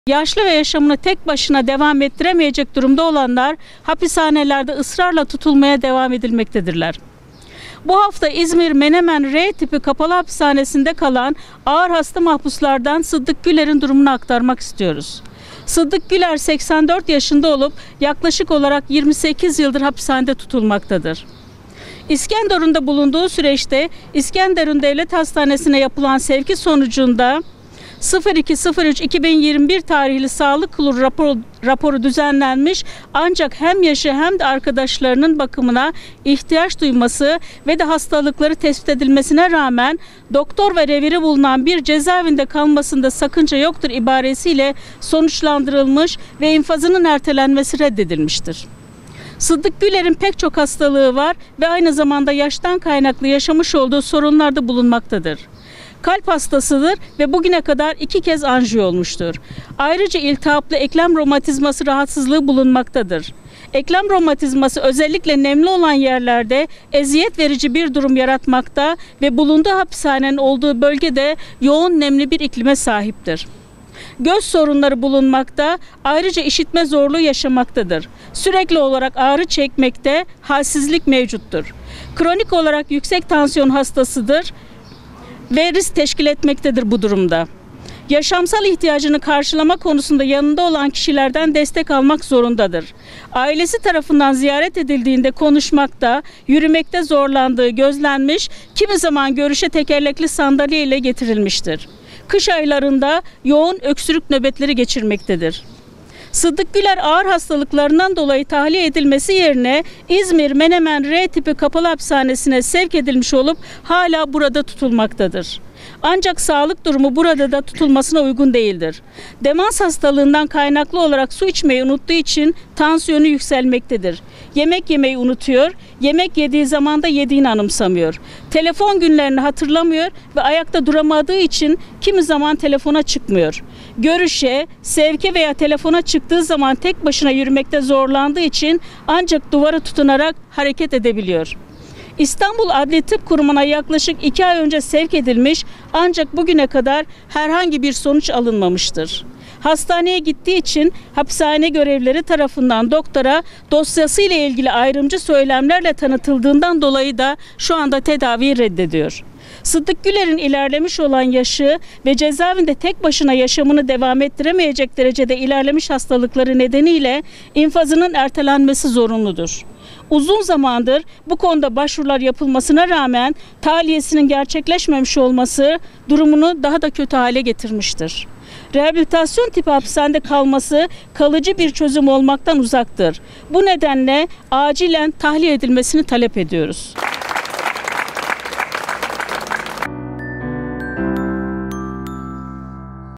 Yaşlı ve yaşamını tek başına devam ettiremeyecek durumda olanlar hapishanelerde ısrarla tutulmaya devam edilmektedirler. Bu hafta İzmir Menemen R tipi kapalı hapishanesinde kalan ağır hasta mahpuslardan Sıddık Güler'in durumunu aktarmak istiyoruz. Sıddık Güler 84 yaşında olup yaklaşık olarak 28 yıldır hapishanede tutulmaktadır. İskenderun'da bulunduğu süreçte İskenderun Devlet Hastanesi'ne yapılan sevki sonucunda 02.03.2021 tarihli Sağlık Kurulu raporu düzenlenmiş, ancak hem yaşı hem de arkadaşlarının bakımına ihtiyaç duyması ve de hastalıkları tespit edilmesine rağmen doktor ve reviri bulunan bir cezaevinde kalmasında sakınca yoktur ibaresiyle sonuçlandırılmış ve infazının ertelenmesi reddedilmiştir. Sıddık Güler'in pek çok hastalığı var ve aynı zamanda yaştan kaynaklı yaşamış olduğu sorunlarda bulunmaktadır. Kalp hastasıdır ve bugüne kadar 2 kez anjiyo olmuştur. Ayrıca iltihaplı eklem romatizması rahatsızlığı bulunmaktadır. Eklem romatizması özellikle nemli olan yerlerde eziyet verici bir durum yaratmakta ve bulunduğu hapishanenin olduğu bölgede yoğun nemli bir iklime sahiptir. Göz sorunları bulunmakta, ayrıca işitme zorluğu yaşamaktadır. Sürekli olarak ağrı çekmekte, halsizlik mevcuttur. Kronik olarak yüksek tansiyon hastasıdır ve risk teşkil etmektedir bu durumda. Yaşamsal ihtiyacını karşılama konusunda yanında olan kişilerden destek almak zorundadır. Ailesi tarafından ziyaret edildiğinde konuşmakta, yürümekte zorlandığı gözlenmiş, kimi zaman görüşe tekerlekli sandalye ile getirilmiştir. Kış aylarında yoğun öksürük nöbetleri geçirmektedir. Sıddık Güler ağır hastalıklarından dolayı tahliye edilmesi yerine İzmir Menemen R tipi kapalı hapishanesine sevk edilmiş olup hala burada tutulmaktadır. Ancak sağlık durumu burada da tutulmasına uygun değildir. Demans hastalığından kaynaklı olarak su içmeyi unuttuğu için tansiyonu yükselmektedir. Yemek yemeyi unutuyor, yemek yediği zaman da yediğini anımsamıyor. Telefon günlerini hatırlamıyor ve ayakta duramadığı için kimi zaman telefona çıkmıyor. Görüşe, sevke veya telefona çıktığı zaman tek başına yürümekte zorlandığı için ancak duvara tutunarak hareket edebiliyor. İstanbul Adli Tıp Kurumu'na yaklaşık 2 ay önce sevk edilmiş, ancak bugüne kadar herhangi bir sonuç alınmamıştır. Hastaneye gittiği için hapishane görevlileri tarafından doktora dosyası ile ilgili ayrımcı söylemlerle tanıtıldığından dolayı da şu anda tedaviyi reddediyor. Sıddık Güler'in ilerlemiş olan yaşı ve cezaevinde tek başına yaşamını devam ettiremeyecek derecede ilerlemiş hastalıkları nedeniyle infazının ertelenmesi zorunludur. Uzun zamandır bu konuda başvurular yapılmasına rağmen tahliyesinin gerçekleşmemiş olması durumunu daha da kötü hale getirmiştir. Rehabilitasyon tipi hapishanede kalması kalıcı bir çözüm olmaktan uzaktır. Bu nedenle acilen tahliye edilmesini talep ediyoruz.